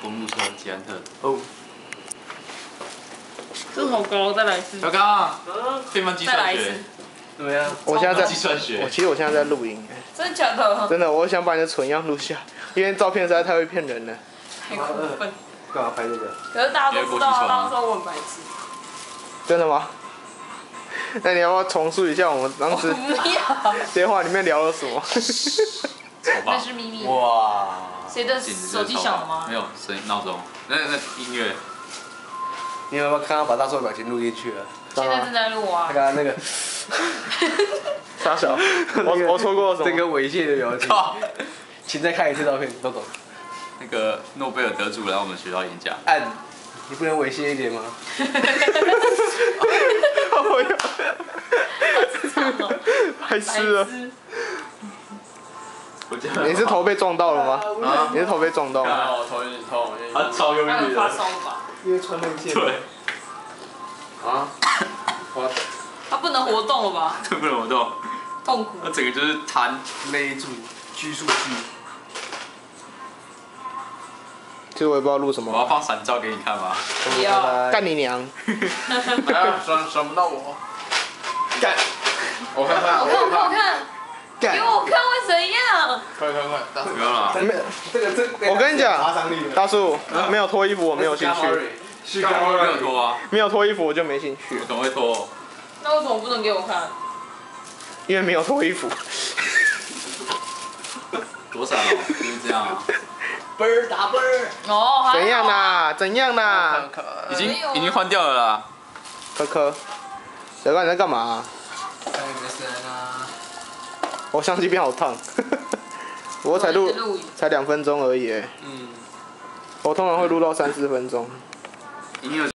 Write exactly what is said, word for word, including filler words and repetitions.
公路车捷安特。哦。 这好高，再来一次。 小刚，变翻计算学。 对啊。 我现在在计算学。 我其实我现在在录音。 真的假的？ 真的，我想把你的蠢样录下，因为照片实在太会骗人了。 太过分。 干嘛拍这个？ 可是大家都知道，大家说我很白痴。 真的吗？那你要不要重述一下我们当时电话里面聊了什么？ 那是秘密。 哇！ 谁的手机响了吗？ 没有，声音闹钟。那那音乐。 你有没有看到把大叔表情录进去了？ 现在正在录啊。 他刚刚那个。 傻小，我我错过了什么？ 这个猥亵的表情。请再看一次照片，豆豆。 那个诺贝尔得主来我们学校演讲。 按，你不能猥亵一点吗？ 我有，白痴了。你是头被撞到了吗？啊？你是头被撞到了？ 我头有点痛，他超忧郁的。 发烧了吧？ 因为穿那件。 对。 啊？我。 他不能活动了吧？ 对，不能活动。 痛苦。 他整个就是瘫勒住，拘束住。 其实我也不知道录什么。 我要放闪照给你看吗？ 不要。 干你娘！ 哎呀，爽爽不到我。干！我看看， 我看我看我看。 干！ 给我看会怎样？ 快快快！大叔不要了。 没， 这个这。 我跟你讲，大叔，没有脱衣服我没有兴趣。 是刚刚没有脱啊。 没有脱衣服我就没兴趣。 怎么会脱？ 那为什么不能给我看？ 因为没有脱衣服。 多少？就是这样啊。 啵儿打啵儿。 哦， 怎样啦？怎样啦？ 已经已经换掉了啦。 科科，小哥你在干嘛？ 哎，没事啊。 我相机变好烫。我才录才两分钟而已。嗯。我通常会录到三四分钟。